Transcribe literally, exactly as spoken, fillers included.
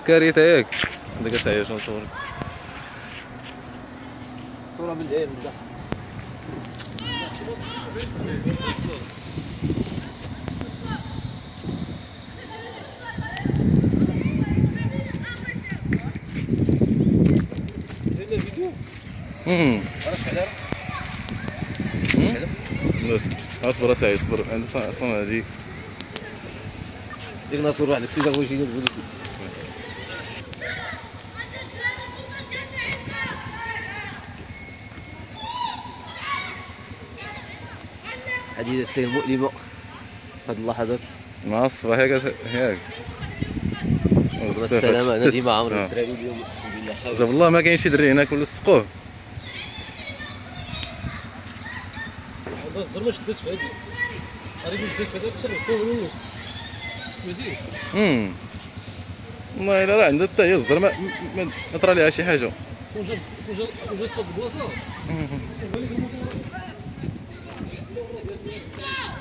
كارثه ياك عندك تعيش نصورك صوره من العين من الداخل. امم راه شحال بس اصبر اسعد اصبر عندي صنع هذيك ديك ناصر واحد الكسيده بغا يجيني البوليسي. حديث السير مؤلمه هاد اللحظات مع الصباح ياك ياك السلامة. انا ديما عمرو الدراري اليوم الحمد لله خير. جاب الله ما كاين شي دري هناك ولا سقوه الزر ما شدتش في هادي غادي نشدت في هذاك شربتو من الوسط سمعتي. امم والله الا راه عندها حتى هي الزر ما ما طرا ليها شي حاجه كون جا كون جا كون جات فوق البلاصه